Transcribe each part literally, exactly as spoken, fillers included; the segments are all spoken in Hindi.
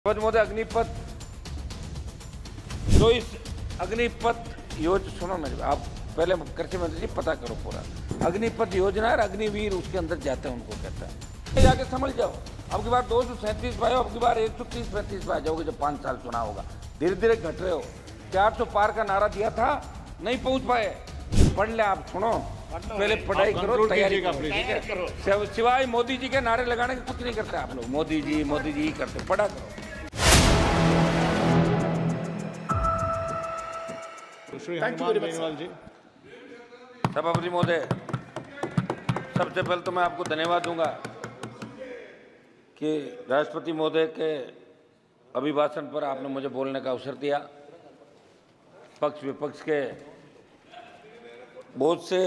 महोदय अग्निपथ, तो इस अग्निपथ योजना सुनो मेरे, आप पहले कृषि मंत्री जी पता करो पूरा अग्निपथ योजना है। अग्निवीर उसके अंदर जाते हैं, उनको कहता है जाके समझ जाओ। अब की बार दो सौ सैंतीस पाए हो, अब की बार एक सौ तीस पैंतीस पे आ जाओगे जब पाँच साल चुनाव होगा। धीरे धीरे घट रहे हो। चार सौ पार का नारा दिया था, नहीं पहुंच पाए। पढ़ ले आप, सुनो पहले पढ़ाई करो, तैयारी करो। सिवाय मोदी जी के नारे लगाने के कुछ नहीं करते आप लोग। मोदी जी मोदी जी ही करते, पढ़ा करो। जी सभापति महोदय, सबसे पहले तो मैं आपको धन्यवाद दूंगा कि राष्ट्रपति महोदय के अभिभाषण पर आपने मुझे बोलने का अवसर दिया। पक्ष विपक्ष के बहुत से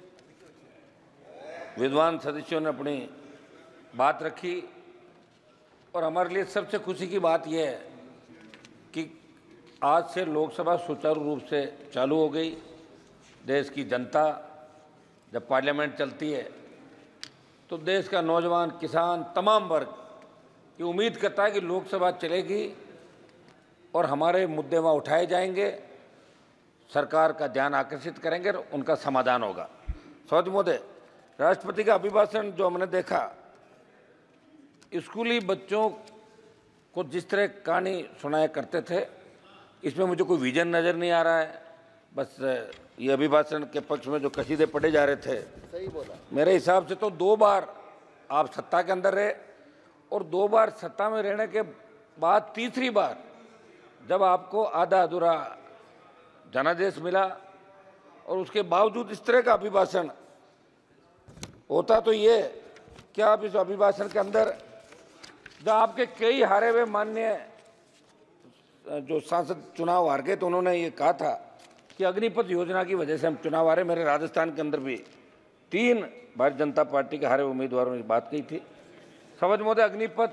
विद्वान सदस्यों ने अपनी बात रखी और हमारे लिए सबसे खुशी की बात यह है कि आज से लोकसभा सुचारू रूप से चालू हो गई। देश की जनता जब पार्लियामेंट चलती है तो देश का नौजवान, किसान, तमाम वर्ग ये उम्मीद करता है कि लोकसभा चलेगी और हमारे मुद्दे वहाँ उठाए जाएंगे, सरकार का ध्यान आकर्षित करेंगे और उनका समाधान होगा। सभापति महोदय, राष्ट्रपति का अभिभाषण जो हमने देखा, स्कूली बच्चों को जिस तरह कहानी सुनाया करते थे, इसमें मुझे कोई विजन नज़र नहीं आ रहा है। बस ये अभिभाषण के पक्ष में जो कसीदे पढ़े जा रहे थे, सही बोला। मेरे हिसाब से तो दो बार आप सत्ता के अंदर रहे और दो बार सत्ता में रहने के बाद तीसरी बार जब आपको आधा अधूरा जनादेश मिला और उसके बावजूद इस तरह का अभिभाषण होता, तो ये क्या आप इस अभिभाषण के अंदर जब आपके कई हारे हुए माननीय जो सांसद चुनाव हार गए तो उन्होंने ये कहा था कि अग्निपथ योजना की वजह से हम चुनाव हारे। मेरे राजस्थान के अंदर भी तीन भारतीय जनता पार्टी के हारे उम्मीदवारों ने बात कही थी। सभापति महोदय, अग्निपथ,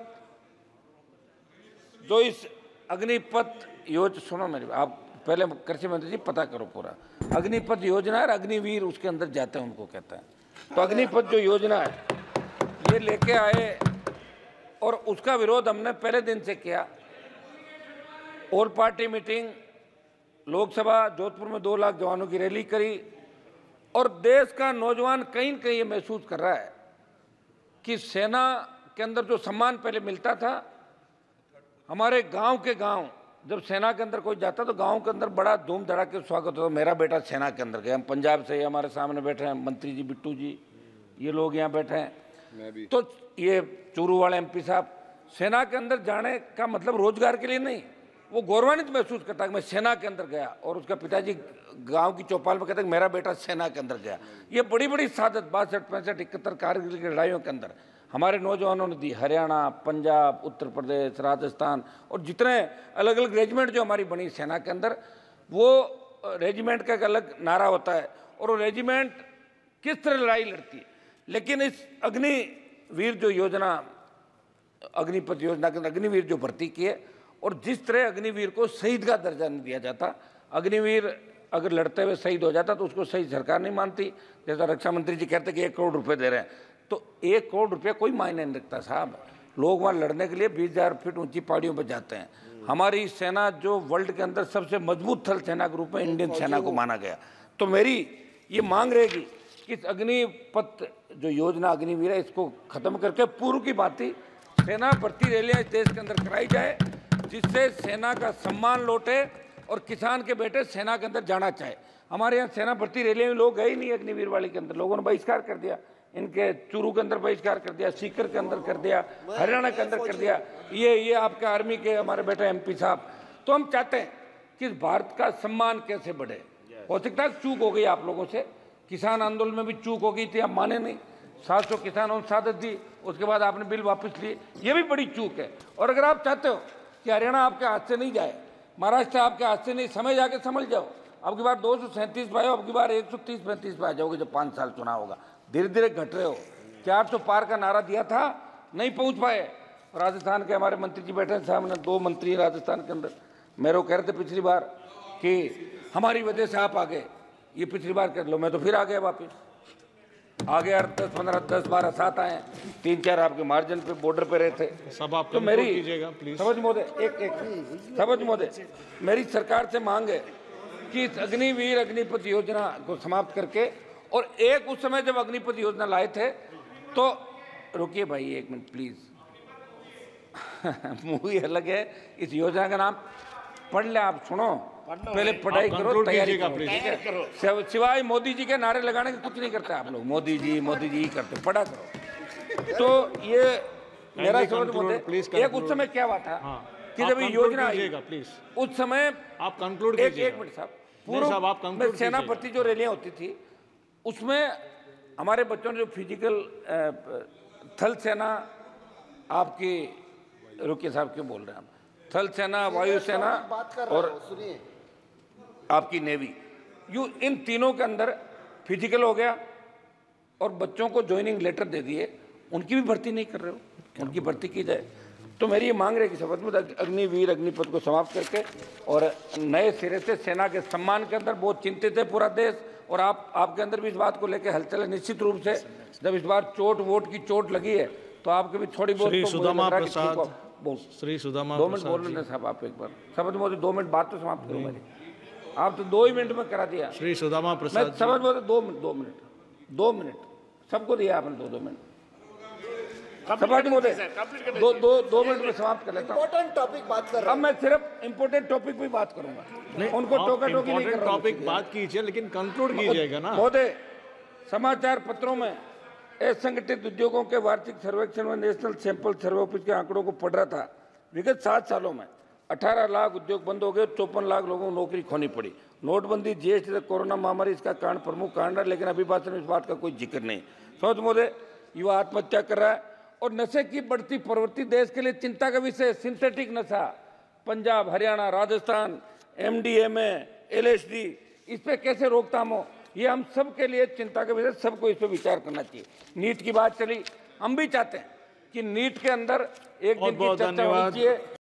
जो इस अग्निपथ योजना सुनो मेरी, आप पहले कृषि मंत्री जी पता करो पूरा अग्निपथ योजना है। अग्निवीर उसके अंदर जाते हैं, उनको कहता है। तो अग्निपथ जो योजना है ये लेके आए और उसका विरोध हमने पहले दिन से किया। All party meeting, Lok Sabha Jodhpur में दो लाख जवानों की रैली करी और देश का नौजवान कहीं न कहीं ये महसूस कर रहा है कि सेना के अंदर जो सम्मान पहले मिलता था, हमारे गांव के गांव जब सेना के अंदर कोई जाता तो गांव के अंदर बड़ा धूम धड़ाके स्वागत होता। मेरा बेटा सेना के अंदर गया। हम पंजाब से, हमारे सामने बैठे हैं मंत्री जी, बिट्टू जी, ये लोग यहाँ बैठे हैं। तो ये चूरू वाले एमपी साहब, सेना के अंदर जाने का मतलब रोजगार के लिए नहीं, वो गौरवान्वित महसूस करता है कि मैं सेना के अंदर गया। और उसका पिताजी गांव की चौपाल में कहते हैं मेरा बेटा सेना के अंदर गया। ये बड़ी बड़ी सादत बासठ पैंसठ इकहत्तर कारगिल की लड़ाइयों के अंदर हमारे नौजवानों ने दी। हरियाणा, पंजाब, उत्तर प्रदेश, राजस्थान और जितने अलग अलग रेजिमेंट जो हमारी बनी सेना के अंदर, वो रेजिमेंट का एक अलग नारा होता है और वो रेजिमेंट किस तरह लड़ाई लड़ती है। लेकिन इस अग्निवीर जो योजना, अग्निपथ योजना के अंदर अग्निवीर जो भर्ती की है और जिस तरह अग्निवीर को शहीद का दर्जा नहीं दिया जाता, अग्निवीर अगर लड़ते हुए शहीद हो जाता तो उसको शहीद सरकार नहीं मानती। जैसा रक्षा मंत्री जी कहते कि एक करोड़ रुपए दे रहे हैं, तो एक करोड़ रुपये कोई मायने नहीं रखता साहब। लोग वहाँ लड़ने के लिए बीस हजार फीट ऊंची पहाड़ियों पर जाते हैं। हमारी सेना जो वर्ल्ड के अंदर सबसे मजबूत थल सेना के रूप में इंडियन सेना को माना गया। तो मेरी ये मांग रहेगी कि इस अग्निपथ जो योजना अग्निवीर है, इसको खत्म करके पूर्व की भांति सेना भर्ती रैलियाँ इस देश के अंदर कराई जाए, जिससे सेना का सम्मान लौटे और किसान के बेटे सेना के अंदर जाना चाहे। हमारे यहाँ सेना भर्ती रैलियाँ में लोग गए ही नहीं अग्निवीर वाले के अंदर। लोगों ने बहिष्कार कर दिया, इनके चूरू के अंदर बहिष्कार कर दिया, सीकर के अंदर कर दिया, हरियाणा के अंदर कर दिया। ये ये आपके आर्मी के हमारे बेटे एमपी साहब। तो हम चाहते हैं कि भारत का सम्मान कैसे बढ़े। हो सकता है चूक हो गई आप लोगों से, किसान आंदोलन में भी चूक हो गई थी, आप माने नहीं। सात सौ किसानों ने शहादत दी, उसके बाद आपने बिल वापस लिए, ये भी बड़ी चूक है। और अगर आप चाहते हो कि हरियाणा आपके हाथ से नहीं जाए, महाराष्ट्र आपके हाथ से नहीं, समय जाके समझ जाओ। अब की बार दो सौ सैंतीस पाए हो, अब की बार एक सौ तीस पैंतीस पे आ जाओगे जब पाँच साल चुनाव होगा। धीरे धीरे घट रहे हो। चार सौ पार का नारा दिया था, नहीं पहुंच पाए। राजस्थान के हमारे मंत्री जी बैठे सामने, दो मंत्री राजस्थान के अंदर, मेरे को कह रहे थे पिछली बार कि हमारी वजह से आप आ गए, ये पिछली बार कर लो, मैं तो फिर आ गया वापिस। आगे यार दस पंद्रह दस बारह सात आए, तीन चार आपके मार्जिन पे बॉर्डर पे रहे थे। सब आप तो कंट्रोल मेरी कीजिएगा प्लीज। समझ मोदे एक एक समझ मोदे मेरी सरकार से मांग है कि इस अग्निवीर अग्निपथ योजना को समाप्त करके, और एक उस समय जब अग्निपथ योजना लाए थे तो रुकिए भाई एक मिनट प्लीज मूवी अलग है, इस योजना का नाम पढ़ ले आप, सुनो पहले पढ़ाई करो, तैयारी करो, ठीक है? सिवाय मोदी जी के नारे लगाने के कुछ नहीं करते आप लोग, मोदी जी मोदी जी करते, पढ़ा करो। तो ये मेरा समझ मोदे एक उस समय क्या हुआ था कि जब ये योजना आई उस समय आप कंक्लूड एक एक मिनट साहब, पूर्व में सेनापति जो रैलियां होती थी उसमें हमारे बच्चों ने जो फिजिकल थल सेना आपकी, रुकिए साहब क्यों बोल रहे हैं हम, थल सेना, वायुसेना और आपकी नेवी, यू इन तीनों के अंदर फिजिकल हो गया और बच्चों को ज्वाइनिंग लेटर दे दिए, उनकी भी भर्ती नहीं कर रहे हो, उनकी भर्ती की जाए। तो मेरी ये मांग रही है कि शपथ में अग्निवीर अग्निपथ को समाप्त करके और नए सिरे से सेना के सम्मान के अंदर बहुत चिंतित है पूरा देश, और आप आपके अंदर भी इस बात को लेकर हलचल है। निश्चित रूप से जब इस बार चोट वोट की चोट लगी है तो आपके भी थोड़ी बहुत श्री तो सुदामा प्रसाद बोल श्री सुदामा दो मिनट बोल रहे साहब आप एक बार, शपथ मोदी दो मिनट बात तो समाप्त करो मेरी, आप तो दो ही मिनट में करा दिया। श्री सुदामा मैं प्रसाद समझ मोदी दो मिनट दो मिनट दो मिनट सबको दिया आपने, दो दो मिनट सपाट मोदी दो दो दो मिनट में समाप्त कर लेता हूँ। इम्पोर्टेंट टॉपिक बात कर रहा अब मैं सिर्फ इम्पोर्टेंट टॉपिक पे बात करूंगा, उनको टोका टोकी नहीं कर रहा हूं। टॉपिक बात कीजिए लेकिन कंक्लूड कीजिएगा ना। महोदय, समाचार पत्रों में असंगठित उद्योगों के वार्षिक सर्वेक्षण में नेशनल सैंपल सर्वे ऑफिस के आंकड़ों को पढ़ रहा था। विगत सात सालों में अठारह लाख उद्योग बंद हो गए, चौपन लाख लोगों को नौकरी खोनी पड़ी। नोटबंदी, जीएसटी, कोरोना महामारी इसका कारण प्रमुख कारण है, लेकिन अभी भाषण में इस बात का कोई जिक्र नहीं। समझ महोदय, युवा आत्महत्या कर रहा है और नशे की बढ़ती प्रवृत्ति देश के लिए चिंता का विषय। सिंथेटिक नशा पंजाब, हरियाणा, राजस्थान, एमडीएमए, एलएसडी, इस पे कैसे रोकथाम हो, ये हम सब के लिए चिंता का विषय, सबको इस पर विचार करना चाहिए। नीट की बात चली, हम भी चाहते हैं कि नीट के अंदर एक दिन की चर्चा होनी चाहिए।